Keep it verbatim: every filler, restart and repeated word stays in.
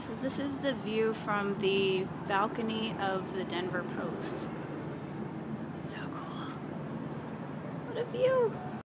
So this is the view from the balcony of the Denver Post. So cool. What a view!